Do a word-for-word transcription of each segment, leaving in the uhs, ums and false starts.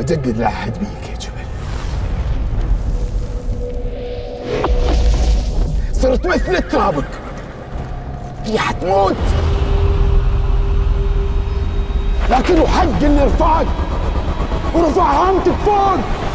جدد العهد بيك يا جبل. صرت مثل ترابك، هي حتموت، لكن وحق اللي رفعك ورفع هامتك فوق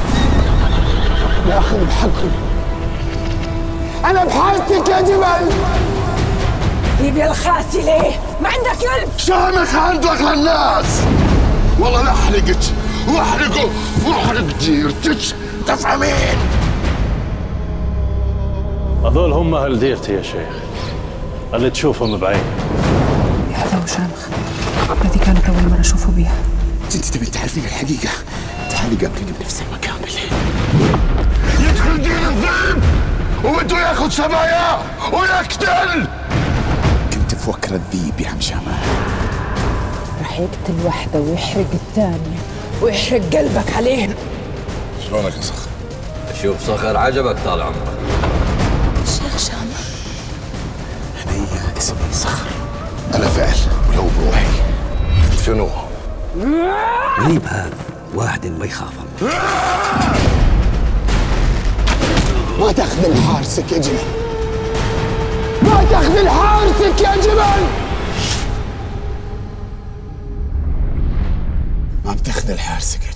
ياخذ بحقهم. انا بحاجتك يا جبل. يبي الخاسي ليه؟ ما عندك قلب؟ شامخ عندك للناس. والله لاحرقك واحرقه واحرق ديرتك، تفهمين؟ هذول هم اهل ديرتي يا شيخ، اللي تشوفهم بعين. هذا هو شامخ، هذه كانت أول مرة أشوفه بيها. انت تبي تعرفين الحقيقة؟ تعالي قابليني بنفس المكان بالليل. يدخل دين الذئب وبده ياخذ سباياه ويقتل. كنت مفكر الذيب يا عم شامخ راح يقتل واحدة ويحرق الثانية ويحرق قلبك عليه. شلونك يا صخر؟ اشوف صخر عجبك طال عمرك. شيخ شامخ هنيا اسمي صخر، انا فعل ولو بروحي. شنو؟ غريب هذا، واحد ما يخاف الله. ما تخذل حارسك يا جبل، ما تخذل حارسك يا جبل، ما بتخذل حارسك يا